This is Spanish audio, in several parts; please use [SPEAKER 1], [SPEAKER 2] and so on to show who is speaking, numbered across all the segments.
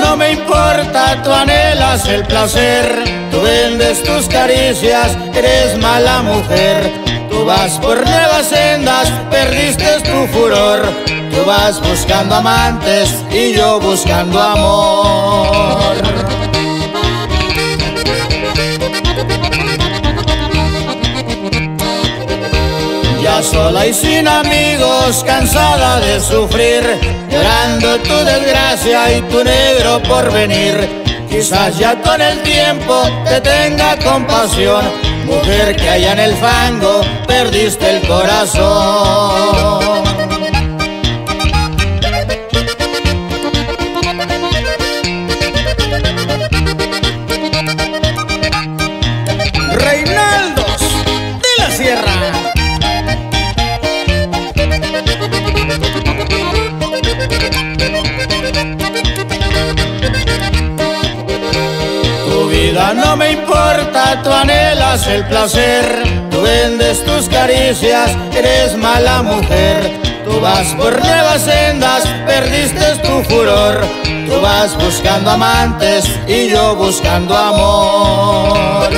[SPEAKER 1] no me importa, tú anhelas el placer, tú vendes tus caricias, eres mala mujer. Tú vas por nuevas sendas, perdiste tu furor. Tú vas buscando amantes y yo buscando amor. Ya sola y sin amigos, cansada de sufrir, llorando tu desgracia y tu negro porvenir. Quizás ya con el tiempo te tenga compasión, mujer que allá en el fango perdiste el corazón. Reinaldos de la Sierra. Tu vida no me importa, tú anhelas el placer, tú vendes tus caricias, eres mala mujer. Tú vas por nuevas sendas, perdiste tu furor. Tú vas buscando amantes y yo buscando amor.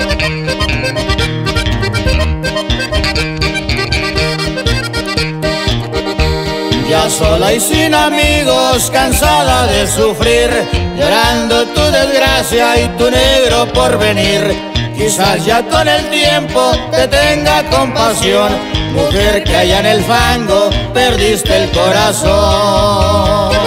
[SPEAKER 1] Ya sola y sin amigos, cansada de sufrir, llorando tu desgracia y tu negro porvenir. Quizás ya con el tiempo te tenga compasión, mujer que allá en el fango perdiste el corazón.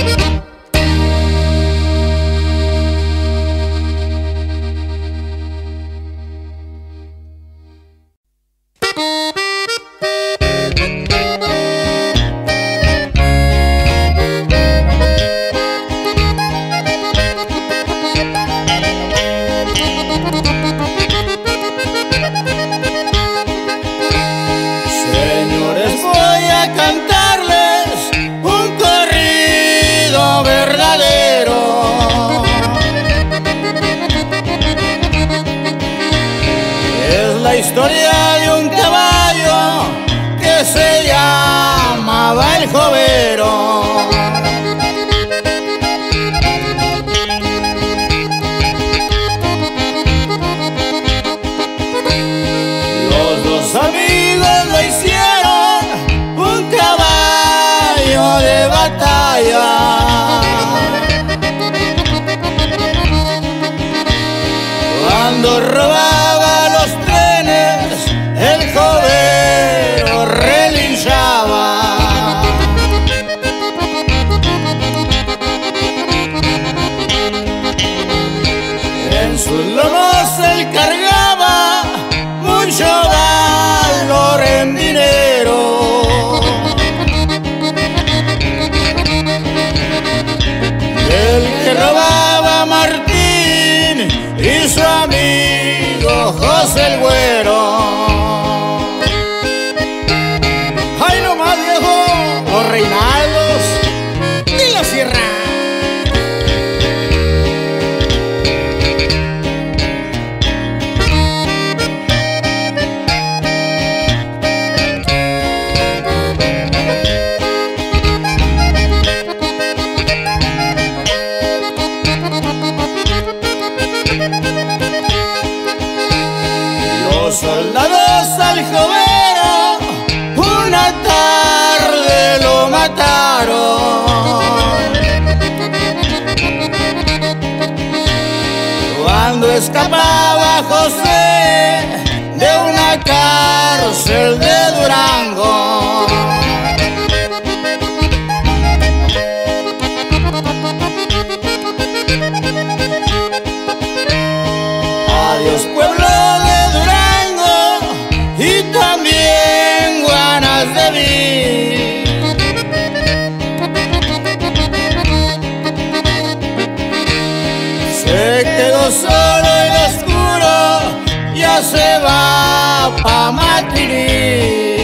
[SPEAKER 1] Historia de un caballo que se llamaba el Jovero. Los dos amigos lo hicieron un caballo de batalla. Cuando robaba los el Jovero relinchaba. En sus lomos él cargaba mucho valor en dinero. El que robaba Martín y su amigo José el Güero. Reinaldos de la Sierra. Los soldados al Jovero una tarde lo mataron. Cuando escapaba José de una cárcel de Durango. Adiós pueblo de Durango y también Guanas de Vir. Se quedó solo en el oscuro, ya se va pa' Matirí.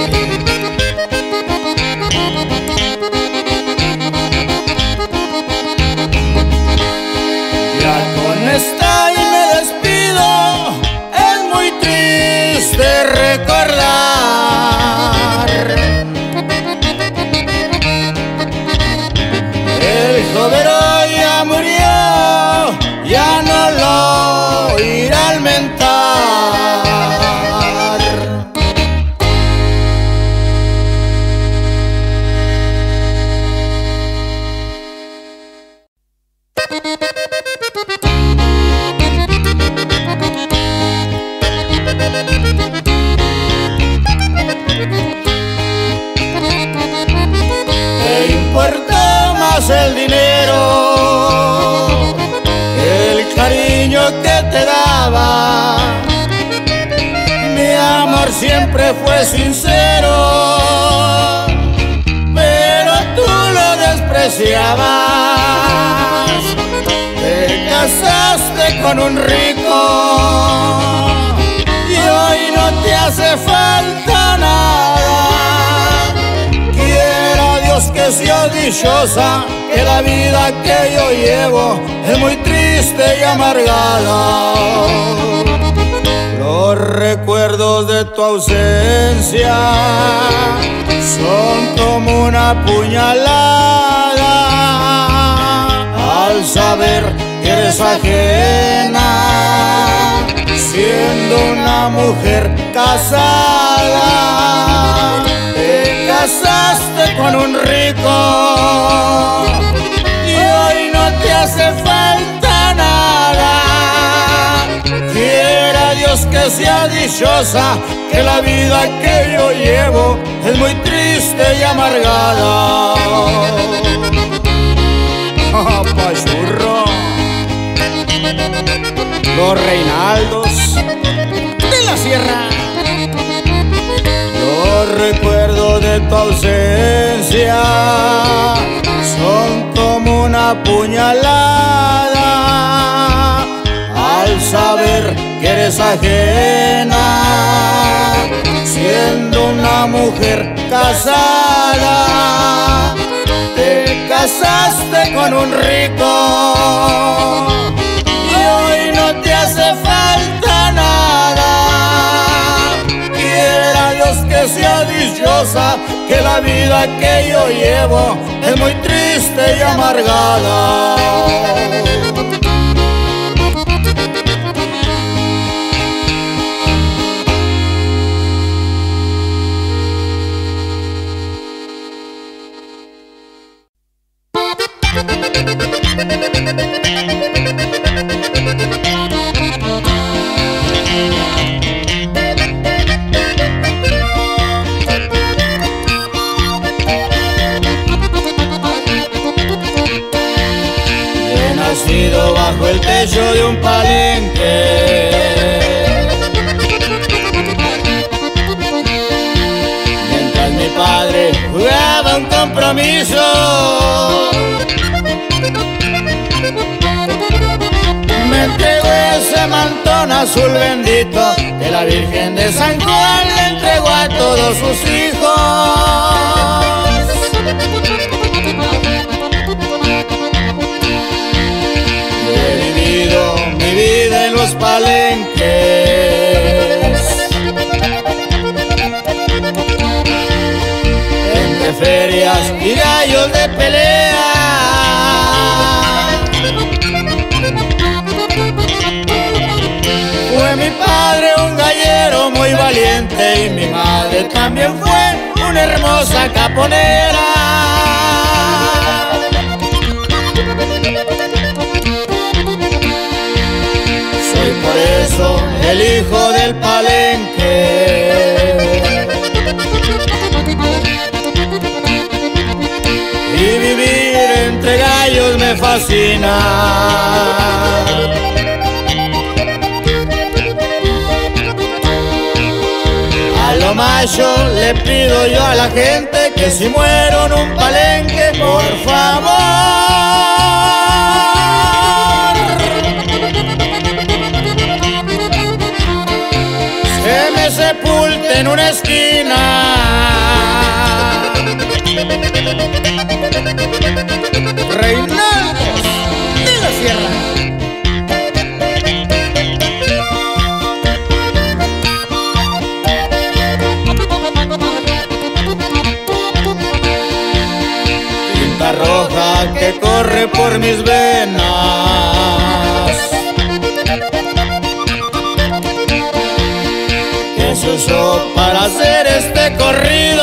[SPEAKER 1] Ya con esta y me despido, es muy triste recordar el Jovero ya amor siempre fue sincero, pero tú lo despreciabas. Te casaste con un rico y hoy no te hace falta nada. Quiera Dios que sea dichosa, que la vida que yo llevo es muy triste y amargada. Los recuerdos de tu ausencia son como una puñalada. Al saber que eres ajena, siendo una mujer casada, te casaste con un rico y hoy no te hace falta nada. Quiera Dios que sea dichosa, que la vida que yo llevo es muy triste y amargada. Pachurro, los Reinaldos de la Sierra. Los recuerdos de tu ausencia son como una puñalada. Al saber que eres ajena, siendo una mujer casada, te casaste con un rico y hoy no te hace falta nada. Quiera Dios que sea dichosa, que la vida que yo llevo es muy triste y amargada. He nacido bajo el techo de un palenque, mientras mi padre jugaba un compromiso. Me entregó ese mantón azul bendito que la Virgen de San Juan le entregó a todos sus hijos. He vivido mi vida en los palenques, entre ferias y gallos de pelea. Fue mi padre un gallero muy valiente y mi madre también fue una hermosa caponera. Soy por eso el hijo del palenque, y vivir entre gallos me fascina. A lo macho le pido yo a la gente que si muero en un palenque, por favor, que me sepulte en una esquina. Reinaldos de la Sierra. Tinta roja que corre por mis venas, que se usó para hacer este corrido.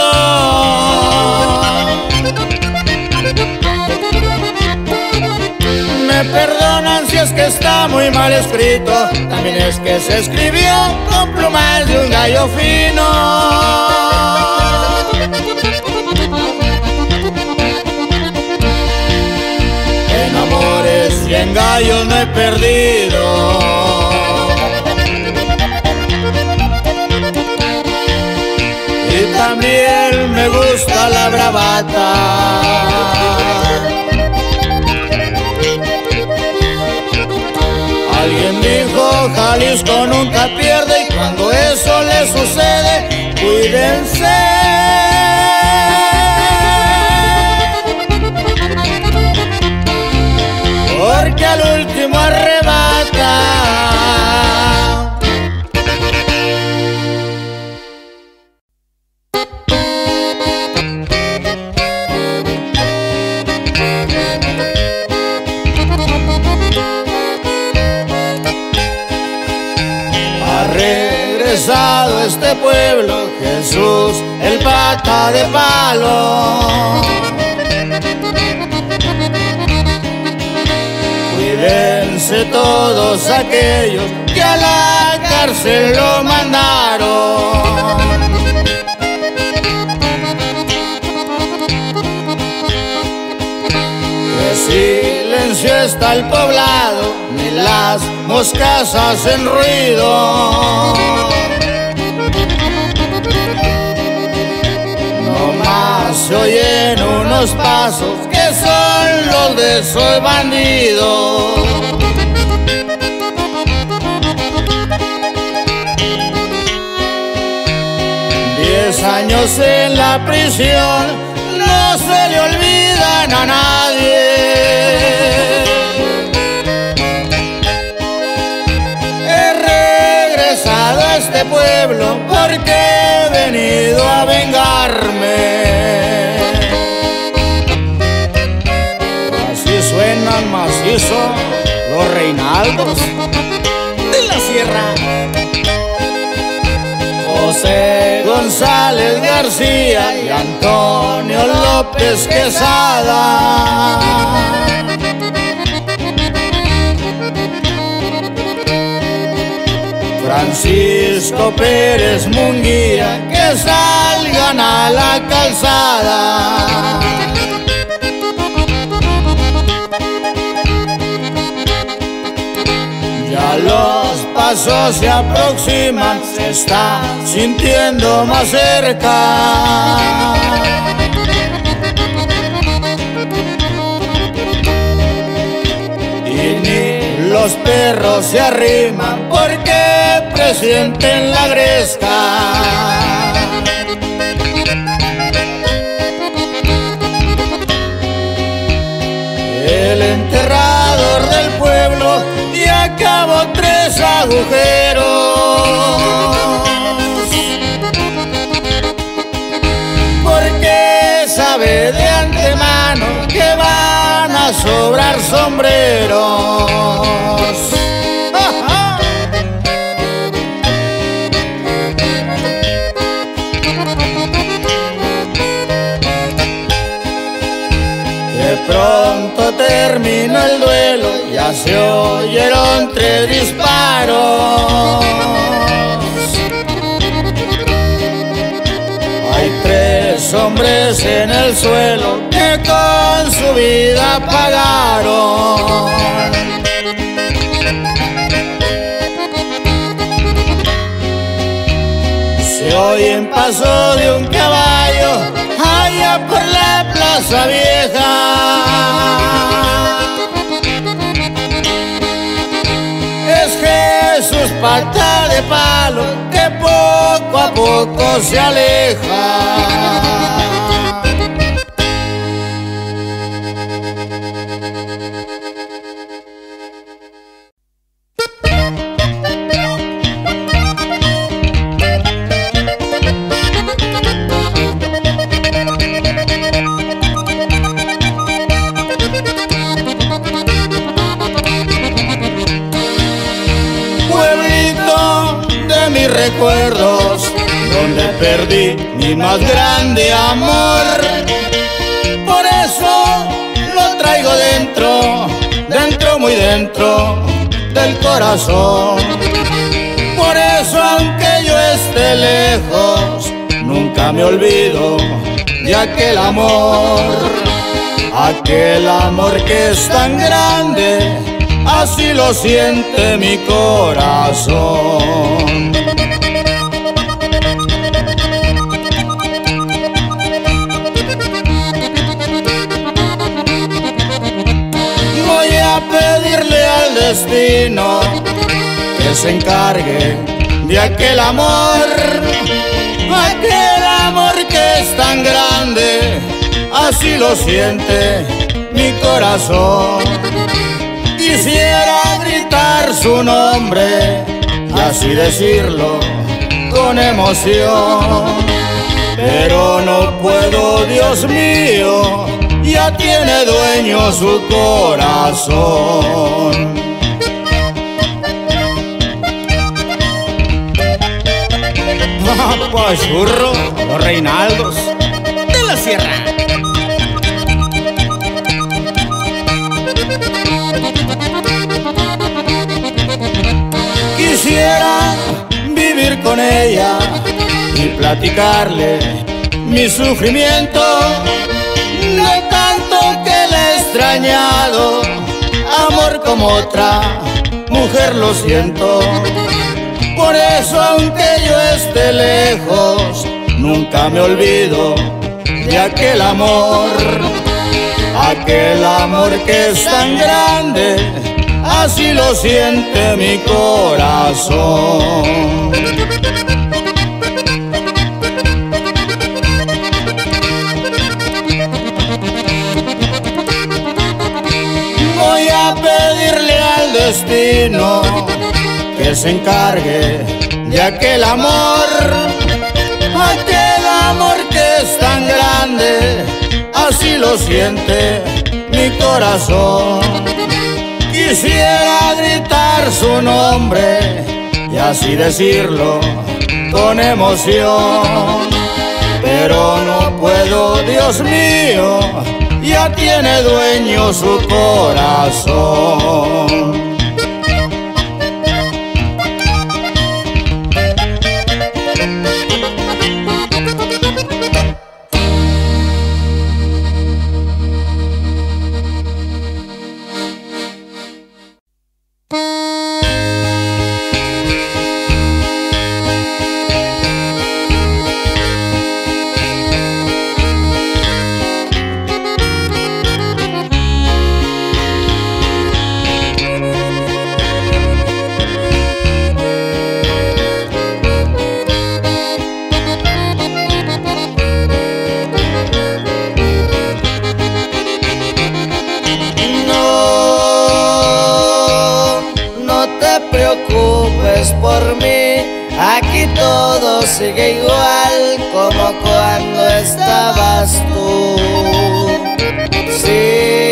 [SPEAKER 1] Me perdonan si es que está muy mal escrito, también es que se escribió con plumas de un gallo fino. En amores y en gallos no he perdido, también me gusta la bravata. Alguien dijo Jalisco nunca pierde, y cuando eso le sucede, cuídense. Porque al último arrebata. Ha regresado a este pueblo Jesús, el pata de palo. Cuídense todos aquellos que a la cárcel lo mandaron. Que silencio está el poblado, ni las moscas hacen ruido. Nomás se oyen unos pasos que son los de esos bandidos. 10 años en la prisión no se le olvidan a nadie. He regresado a este pueblo porque he venido a vengarme. Suenan macizo los Reinaldos de la Sierra. José González García y Antonio López Quesada. Francisco Pérez Munguía, que salgan a la calzada. Ya los pasos se aproximan, se está sintiendo más cerca. Y ni los perros se arriman porque presienten la gresca. El enterrador del pueblo ya cavó 3 agujeros. Porque sabe de antemano que van a sobrar sombreros. De pronto terminó el duelo, ya se oyeron 3 disparos. Hay 3 hombres en el suelo que con su vida pagaron. Se oyen pasos de un caballo allá por la Plaza Vieja. Es Jesús pata de palo que poco a poco se aleja. Recuerdos donde perdí mi más grande amor. Por eso lo traigo dentro, dentro, muy dentro del corazón. Por eso aunque yo esté lejos, nunca me olvido de aquel amor que es tan grande, así lo siente mi corazón. se encargue de aquel amor que es tan grande, así lo siente mi corazón. Quisiera gritar su nombre y así decirlo con emoción, pero no puedo, Dios mío, ya tiene dueño su corazón. Pues churro, los Reinaldos de la Sierra. Quisiera vivir con ella y platicarle mi sufrimiento, de tanto que le he extrañado, amor como otra mujer lo siento. Por eso aunque yo esté lejos, nunca me olvido de aquel amor que es tan grande, así lo siente mi corazón. Voy a pedirle al destino que se encargue de aquel amor que es tan grande, así lo siente mi corazón. Quisiera gritar su nombre y así decirlo con emoción, pero no puedo, Dios mío, ya tiene dueño su corazón. Por mí, aquí todo sigue igual como cuando estabas tú. Sí,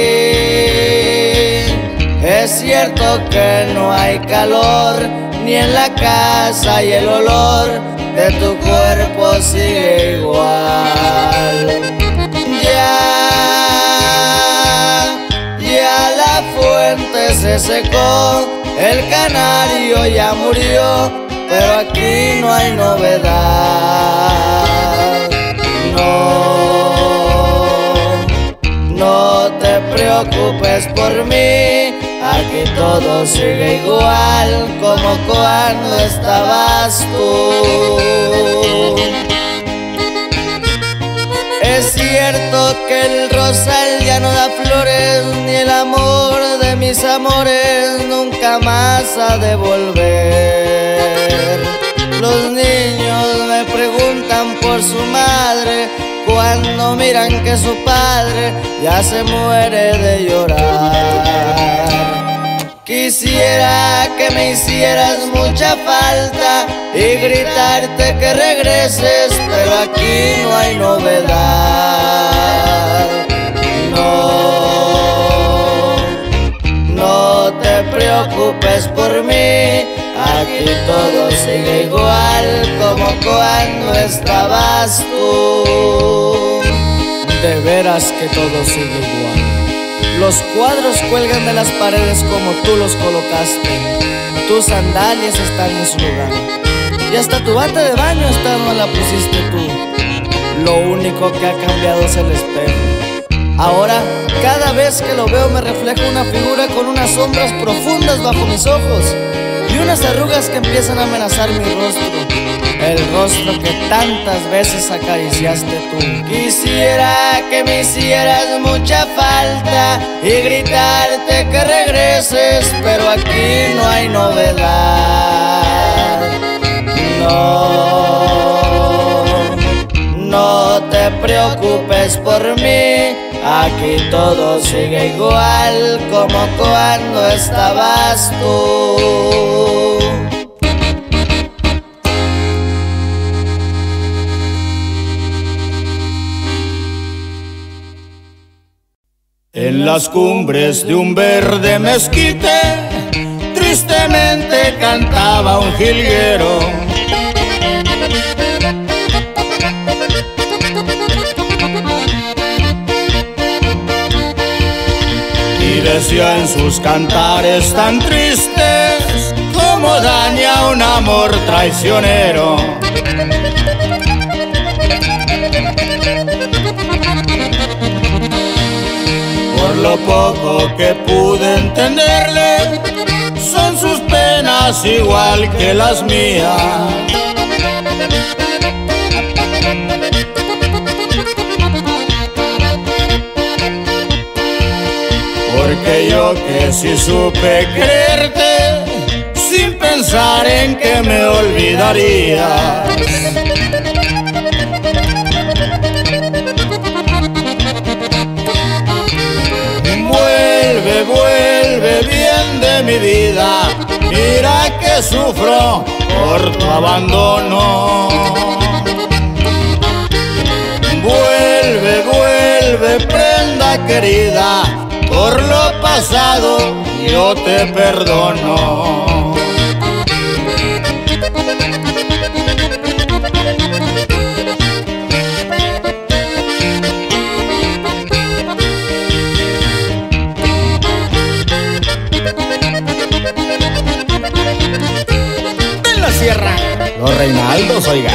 [SPEAKER 1] es cierto que no hay calor ni en la casa y el olor de tu cuerpo sigue igual. Ya la fuente se secó, el canario ya murió, pero aquí no hay novedad. No te preocupes por mí, aquí todo sigue igual como cuando estabas tú. Es cierto que el rosal ya no da flores, ni el amor de mis amores nunca más ha de volver. Los niños me preguntan por su madre cuando miran que su padre ya se muere de llorar. Quisiera que me hicieras mucha falta y gritarte que regreses, pero aquí no hay novedad. No te preocupes por mí, aquí todo sigue igual como cuando estabas tú.
[SPEAKER 2] De veras que todo sigue igual. Los cuadros cuelgan de las paredes como tú los colocaste. Tus sandalias están en su lugar y hasta tu bata de baño esta no la pusiste tú. Lo único que ha cambiado es el espejo. Ahora, cada vez que lo veo me refleja una figura con unas sombras profundas bajo mis ojos y unas arrugas que empiezan a amenazar mi rostro. El rostro que tantas veces acariciaste tú.
[SPEAKER 1] Quisiera que me hicieras mucha falta y gritarte que regreses, pero aquí no hay novedad.
[SPEAKER 2] No te preocupes por mí, aquí todo sigue igual como cuando estabas tú.
[SPEAKER 1] En las cumbres de un verde mezquite, tristemente cantaba un jilguero. Y decía en sus cantares tan tristes cómo daña un amor traicionero. Por lo poco que pude entenderle, son sus penas igual que las mías. Porque yo que sí supe quererte, sin pensar en que me olvidarías. Vuelve, vuelve bien de mi vida, mira que sufro por tu abandono. Vuelve, vuelve, prenda querida, por lo pasado yo te perdono.
[SPEAKER 2] En la sierra,
[SPEAKER 1] Los Reinaldos, oiga.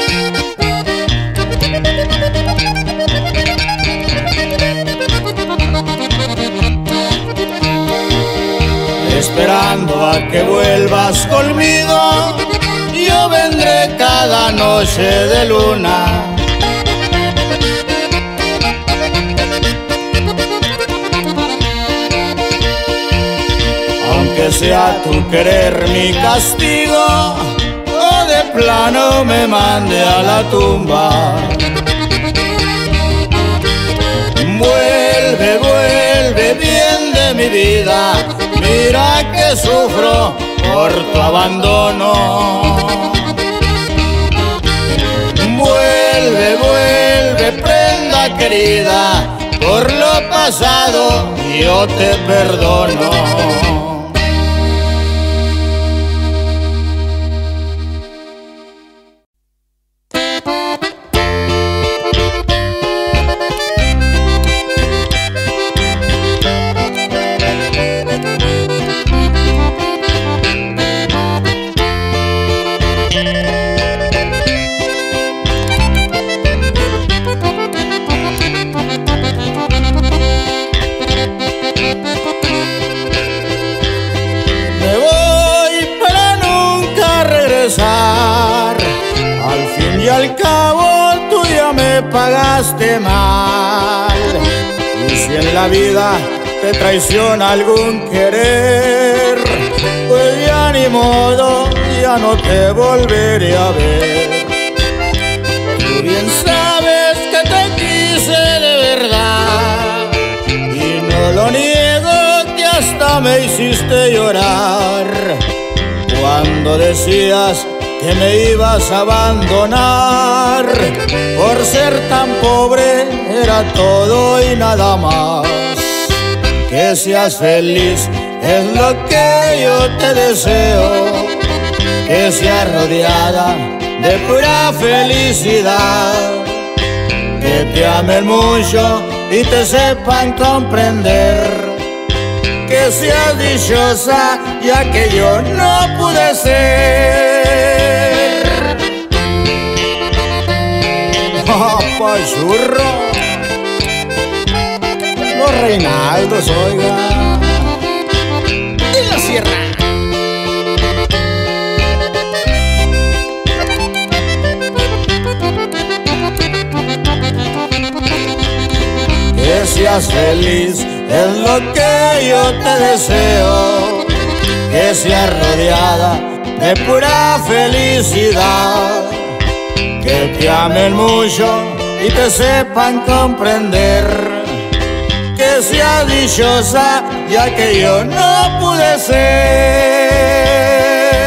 [SPEAKER 1] Esperando a que vuelvas conmigo, yo vendré cada noche de luna. Aunque sea tu querer mi castigo, o de plano me mande a la tumba. Vuelve, vuelve bien de mi vida, mira que sufro por tu abandono. Vuelve, vuelve, prenda querida, por lo pasado yo te perdono. Al fin y al cabo tú ya me pagaste mal, y si en la vida te traiciona algún querer, pues ya ni modo, ya no te volveré a ver. Tú bien sabes que te quise de verdad, y no lo niego que hasta me hiciste llorar cuando decías que me ibas a abandonar. Por ser tan pobre era todo y nada más. Que seas feliz es lo que yo te deseo, que seas rodeada de pura felicidad, que te amen mucho y te sepan comprender, que seas dichosa ya que yo no pude ser. ¡Papachurro! Los Reinaldos, oiga.
[SPEAKER 2] en la sierra.
[SPEAKER 1] Que seas feliz es lo que yo te deseo, que seas rodeada de pura felicidad. Que te amen mucho y te sepan comprender, que seas dichosa ya que yo no pude ser.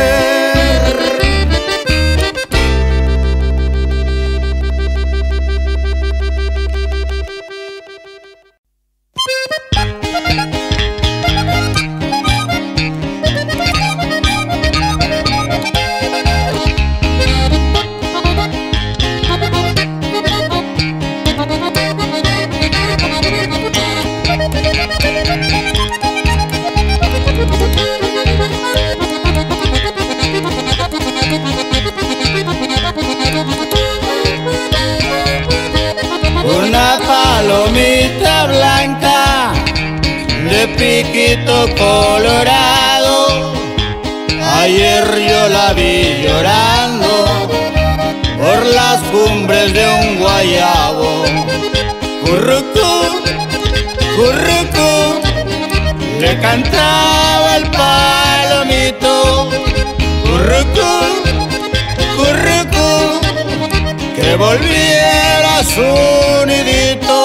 [SPEAKER 1] Una palomita blanca de piquito colorado, ayer yo la vi llorando por las cumbres de un guayabo. Currucú, currucú, le cantaba el palomito. Currucú, currucú, que volviera a su nidito.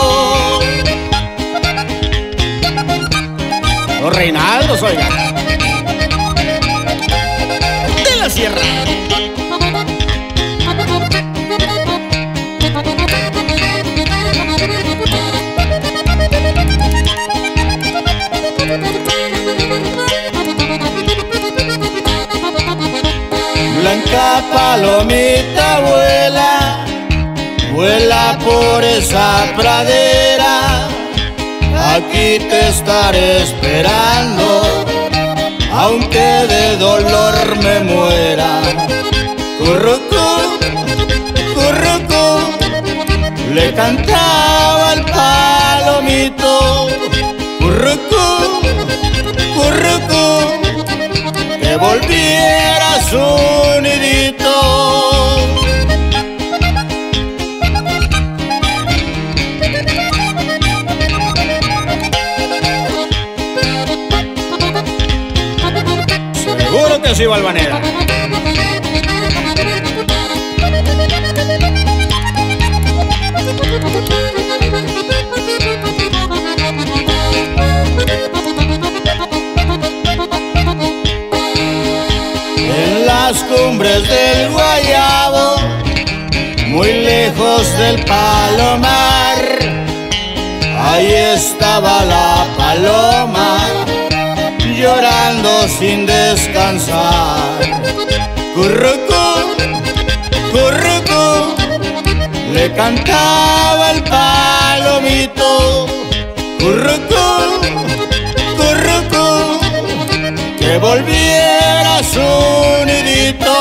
[SPEAKER 1] Los Reinaldos, oiga, de la sierra. Blanca palomita vuela, vuela por esa pradera. Aquí te estaré esperando, aunque de dolor me muera. Currucú, currucú, le cantaba el palomito. Currucú, currucú, que volviera a su nidito. Seguro que sí, Valvanera. En las cumbres del guayabo, muy lejos del palomar, ahí estaba la paloma, llorando sin descansar. Currucú, currucú, le cantaba el palomito. Currucú, currucú, que volviera a su nidito.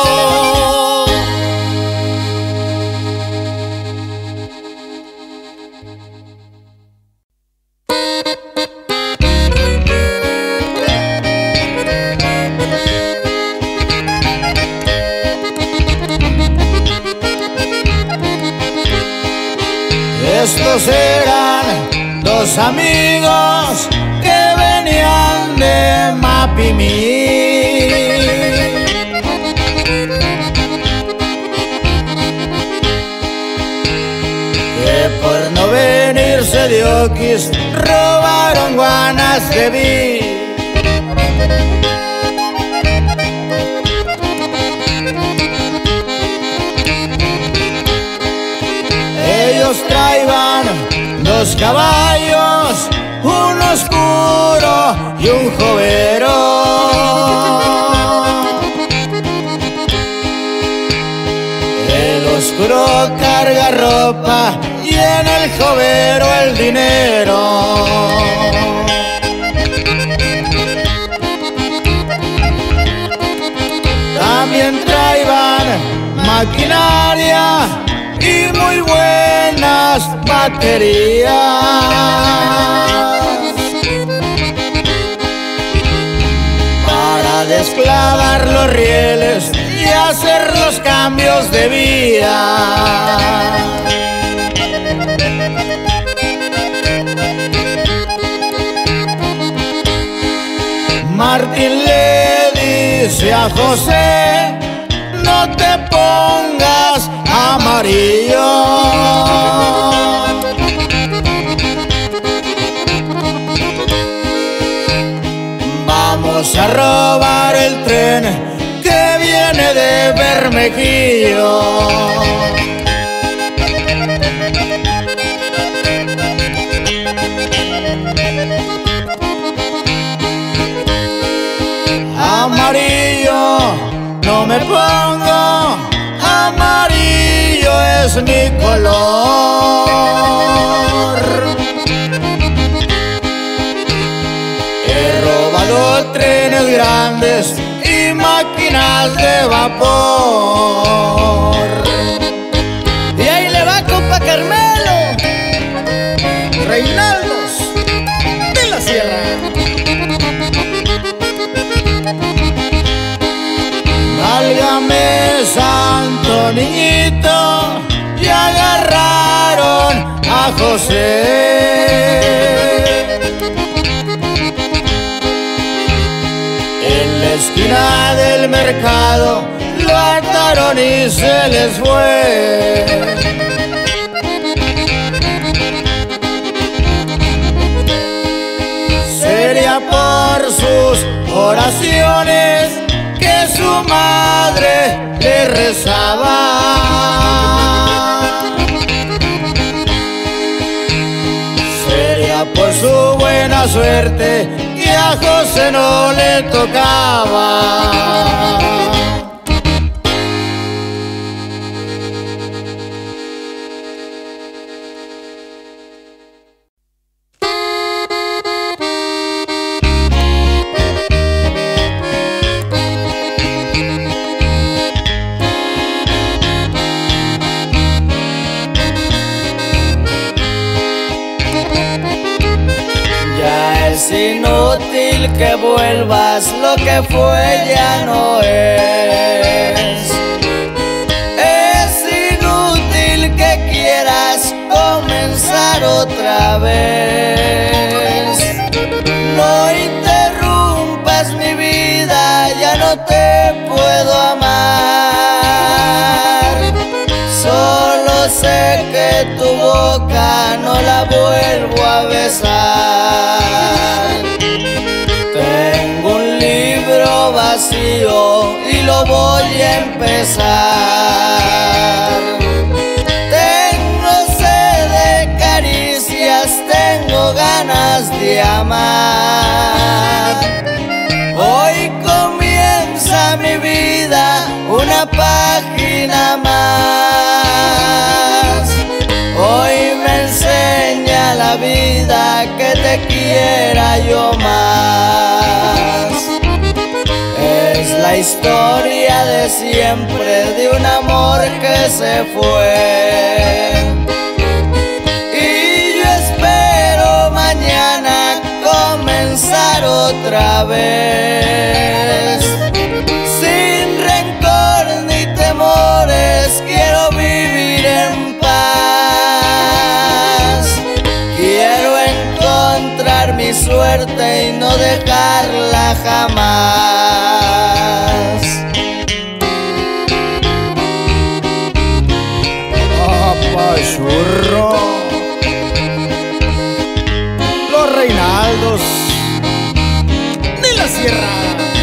[SPEAKER 1] Estos eran dos amigos que venían de Mapimí, que por no venirse de Oquis robaron guanas de vi. Ellos traían dos caballos, uno oscuro y un jovero. El oscuro carga ropa y en el jovero el dinero. También traían maquinaria y muy buenas baterías para desclavar los rieles y hacer los cambios de vía. Martín le dice Mira, José, no te pongas amarillo. Vamos a robar el tren que viene de Bermejillo. Amarillo no me pongo, amarillo es mi color. He robado trenes grandes y máquinas de vapor.
[SPEAKER 2] Y ahí le va, compa Carmelo.
[SPEAKER 1] Reinaldos de la Sierra. Válgame santo niñito, y agarraron a José. En la esquina del mercado lo ataron y se les fue. Sería por sus oraciones que su madre le rezaba. Sería por su buena suerte que a José no le tocaba.
[SPEAKER 2] Es inútil que vuelvas, lo que fue ya no es. Es inútil que quieras comenzar otra vez. No interrumpas mi vida, ya no te puedo amar. Solo sé que tu boca no la vuelvo a besar. Tengo un libro vacío y lo voy a empezar. Tengo sed de caricias, tengo ganas de amar. Hoy comienza mi vida, una página más. Hoy me enseña la vida que te quiera yo más. Es la historia de siempre de un amor que se fue. Y yo espero mañana comenzar otra vez. Sin rencor ni temores quiero vivir en paz. Quiero encontrar mi suerte y no dejarla jamás.
[SPEAKER 1] Churro, los Reinaldos de la Sierra.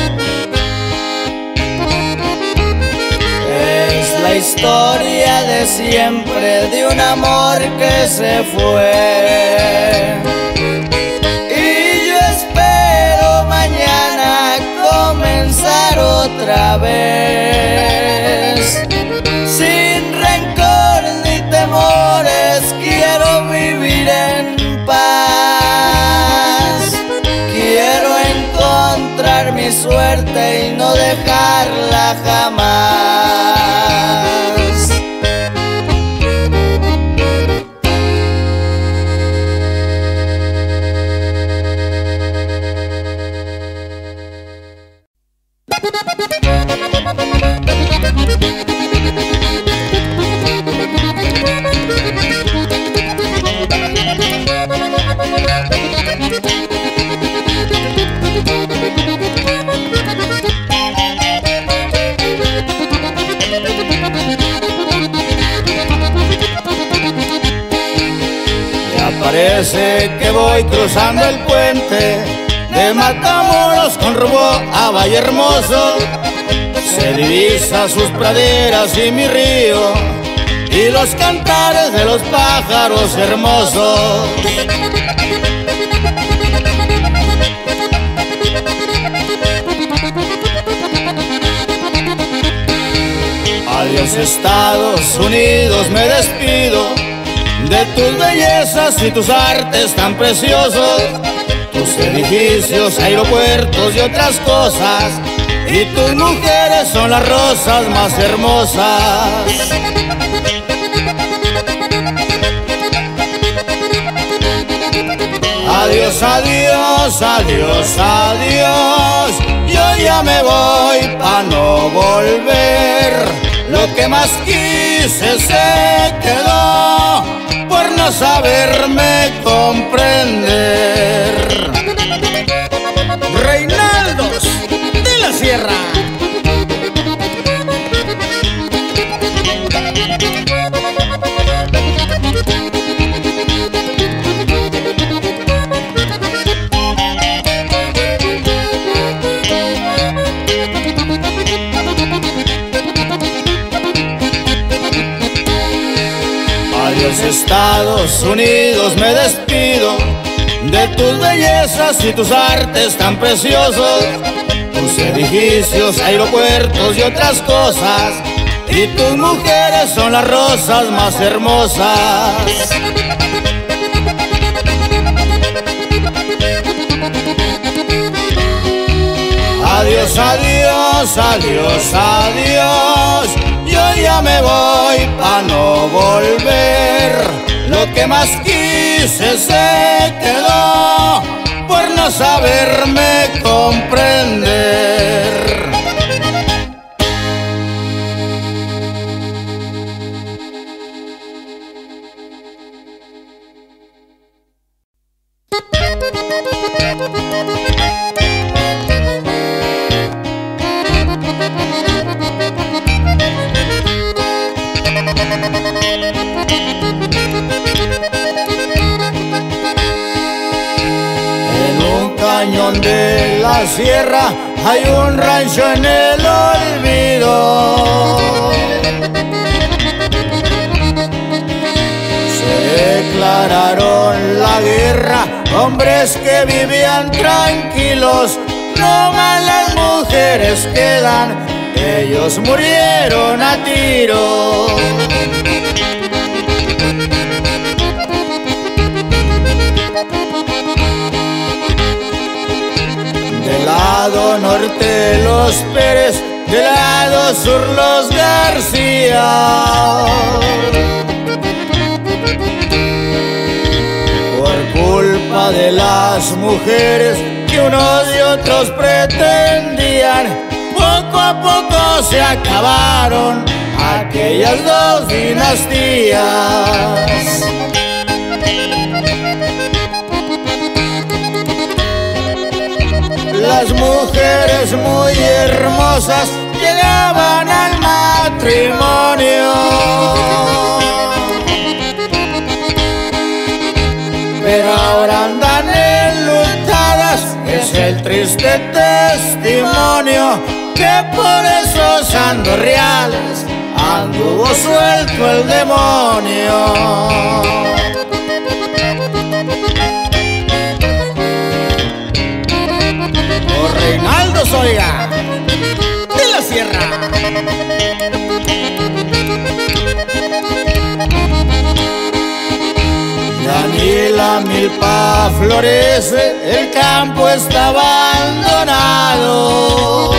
[SPEAKER 2] Es la historia de siempre de un amor que se fue. Y yo espero mañana comenzar otra vez. Sin rencor ni temores quiero vivir en paz. Quiero encontrar mi suerte y no dejarla jamás.
[SPEAKER 1] Parece que voy cruzando el puente de Matamoros con rumbo a Valle Hermoso. Se divisa sus praderas y mi río y los cantares de los pájaros hermosos. Adiós Estados Unidos, me despido de tus bellezas y tus artes tan preciosos, tus edificios, aeropuertos y otras cosas, y tus mujeres son las rosas más hermosas. Adiós, adiós, adiós, adiós, yo ya me voy pa' no volver. Lo que más quise se quedó por no saberme comprender. Reinaldos de la Sierra. Adiós Estados Unidos, me despido de tus bellezas y tus artes tan preciosos, tus edificios, aeropuertos y otras cosas, y tus mujeres son las rosas más hermosas. Adiós, adiós, adiós, adiós, yo ya me voy pa' no volver. Lo que más quise se quedó por no saberme comprender. De la sierra hay un rancho en el olvido. Se declararon la guerra hombres que vivían tranquilos, no más las mujeres quedan, ellos murieron a tiro. Del lado norte los Pérez, del lado sur los García. Por culpa de las mujeres que unos y otros pretendían, poco a poco se acabaron aquellas dos dinastías. Las mujeres muy hermosas llegaban al matrimonio, pero ahora andan enlutadas, es el triste testimonio que por esos andorriales anduvo suelto el demonio. Reinaldos, oiga, de la Sierra. Ya ni la milpa florece, el campo está abandonado.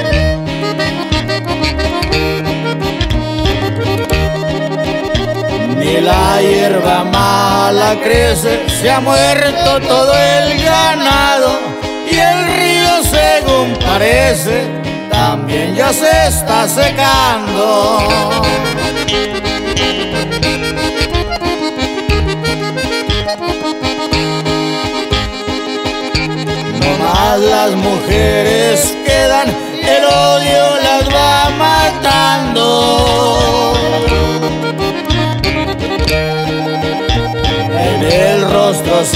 [SPEAKER 1] Ni la hierba mala crece, se ha muerto todo el ganado. Y el río, según parece, también ya se está secando. No más las mujeres quedan, el odio las va matando.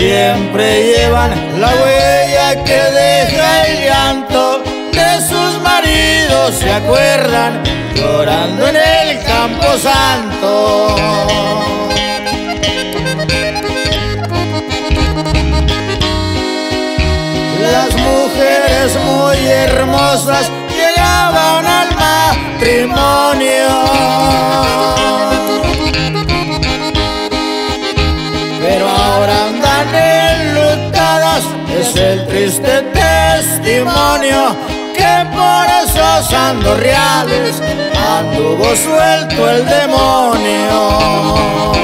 [SPEAKER 1] siempre llevan la huella que deja el llanto de sus maridos, se acuerdan llorando en el camposanto. Las mujeres muy hermosas llegaban al matrimonio, pero ahora andan enlutadas, es el triste testimonio que por esos andorriales anduvo suelto el demonio.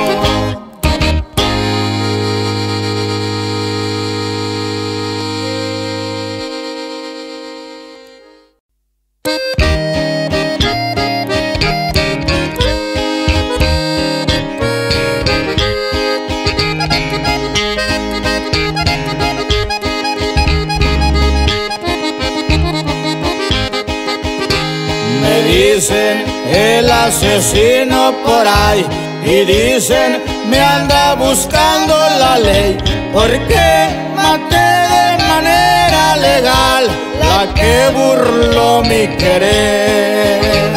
[SPEAKER 1] Dicen el asesino por ahí y dicen me anda buscando la ley, porque maté de manera legal la que burló mi querer.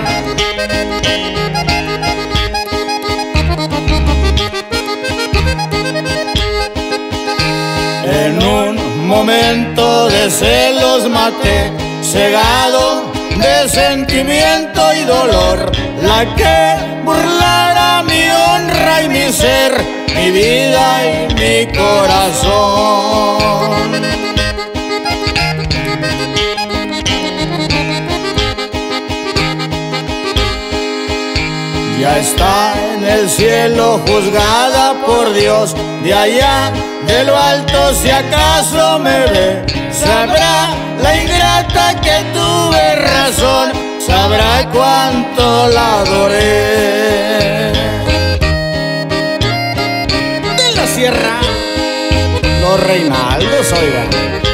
[SPEAKER 1] En un momento de celos maté, cegado de sentimiento y dolor, la que burlara mi honra y mi ser, mi vida y mi corazón. Ya está en el cielo juzgada por Dios, de allá de lo alto si acaso me ve, sabrá la ingrata que tuve razón, sabrá cuánto la adoré. De la sierra, los Reinaldos, oigan.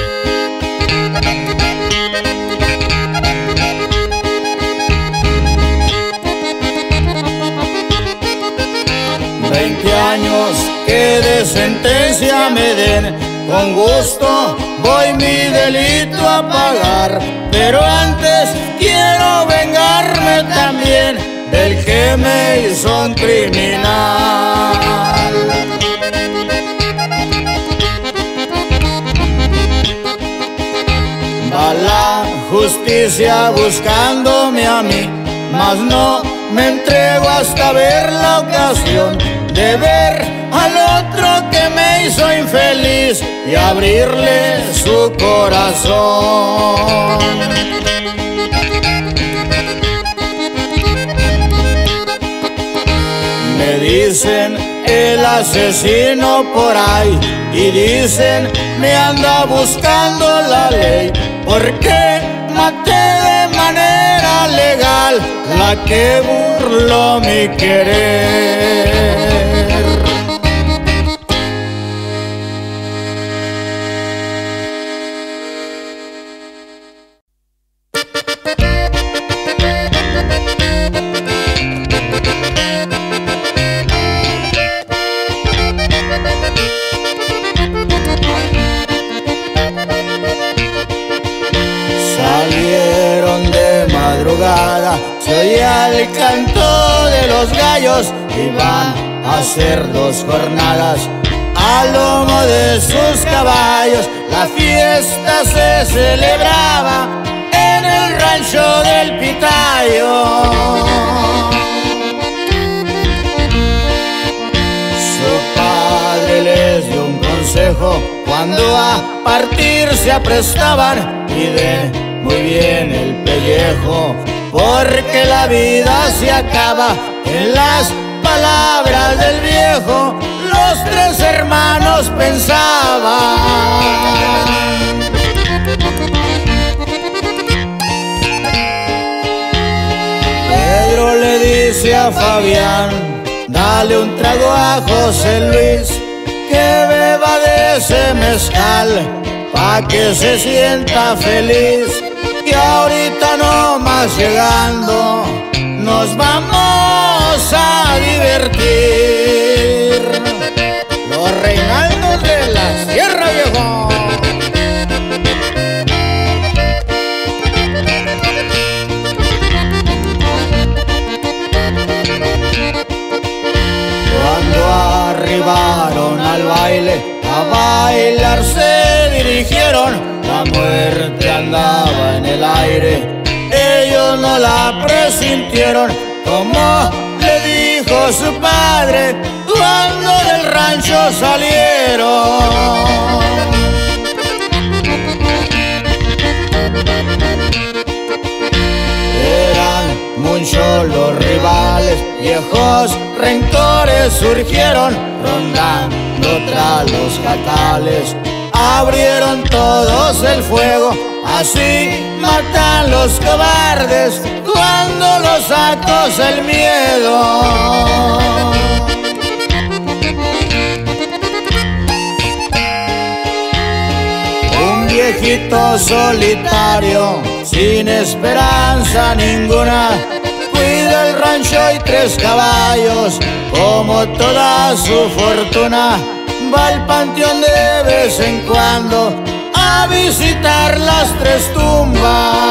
[SPEAKER 1] Años que de sentencia me den, con gusto voy mi delito a pagar, pero antes quiero vengarme también del que me hizo un criminal. Va la justicia buscándome a mí, mas no me entrego hasta ver la ocasión de ver al otro que me hizo infeliz y abrirle su corazón. Me dicen el asesino por ahí y dicen me anda buscando la ley, porque maté de manera legal la que burló mi querer. Salieron de madrugada, se oía el canto de los gallos y van a hacer 2 jornadas al lomo de sus caballos. La fiesta se celebraba en el rancho del Pitayo. Su padre les dio un consejo cuando a partir se aprestaban: cuiden muy bien el pellejo, porque la vida se acaba. En las palabras del viejo, los 3 hermanos pensaban. Pedro le dice a Fabián: dale un trago a José Luis, que beba de ese mezcal, pa' que se sienta feliz, que ahorita no más llegando nos vamos a divertir. Los Reinaldos de baile, a bailar se dirigieron. La muerte andaba en el aire, ellos no la presintieron, como le dijo su padre cuando del rancho salieron. Muchos los rivales, viejos rencores surgieron, rondando tras los jacales, abrieron todos el fuego, así matan los cobardes cuando los acosa el miedo. Un viejito solitario, sin esperanza ninguna, cuida el rancho y 3 caballos, como toda su fortuna. Va al panteón de vez en cuando a visitar las 3 tumbas.